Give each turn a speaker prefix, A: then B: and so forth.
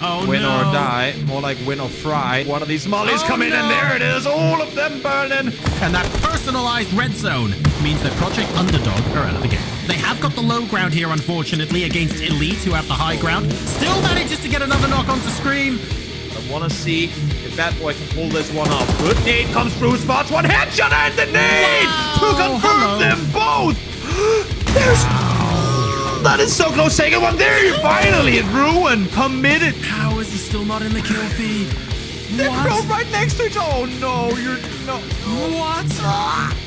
A: Oh,
B: Win
A: no.
B: or die. More like win or fry. One of these mollies come in, and there it is. All of them burning.
A: And that personalized red zone means that Project Underdog are out of the game. They have got the low ground here, unfortunately, against Elite, who have the high ground. Still manages to get another knock onto screen.
B: I want to see if that boy can pull this one off. Good nade comes through. Spots one headshot and the nade to confirm them both. There's... That is so close. Second one there. Finally, it ruined. Committed.
A: How is he still not in the kill feed?
B: They're right next to each other. Oh, no. You're... No.
A: What?